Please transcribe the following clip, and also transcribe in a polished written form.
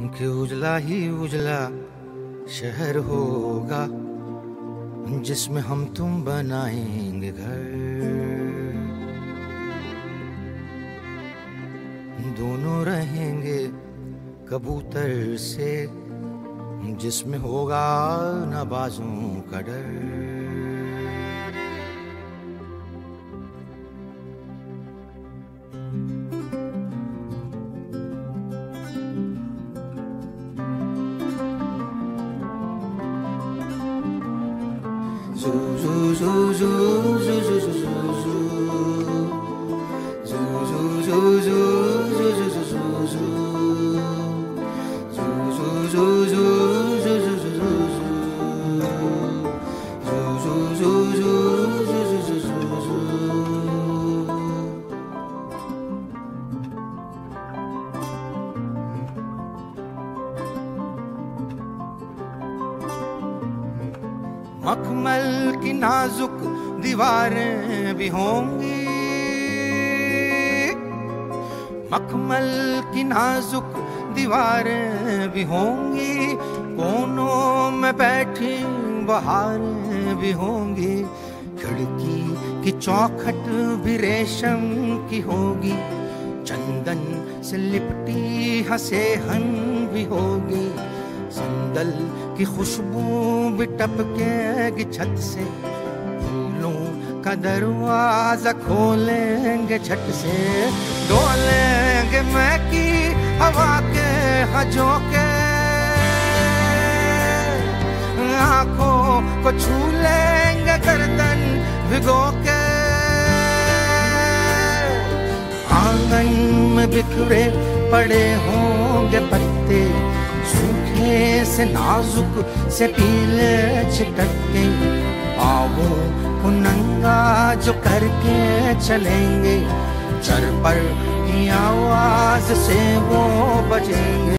कि उजला ही उजला शहर होगा जिसमें हम तुम बनाएंगे घर। दोनों रहेंगे कबूतर से जिसमें होगा न बाजों का डर। मखमल की नाजुक दीवारें भी होंगी, मखमल की नाजुक दीवारें भी होंगी, कोनों में बैठी बहारें भी होंगी, खिड़की की चौखट भी रेशम की होगी, चंदन से लिपटी हंसेहन भी होगी, संदल की खुशबू भी टपकेगी छत से, फूलों का दरवाजा खोलेंगे झट से, डोलेंगे महकी हवा के झोंके, आंखों को छू लेंगे गर्दन भिगो के, आंगन में बिखरे पड़े होंगे पत्ते, सूखे से नाजुक से पीले चिटके, पाँवों को नंगा जो करके चलेंगे, चरपर की आवाज से वो बजेंगे।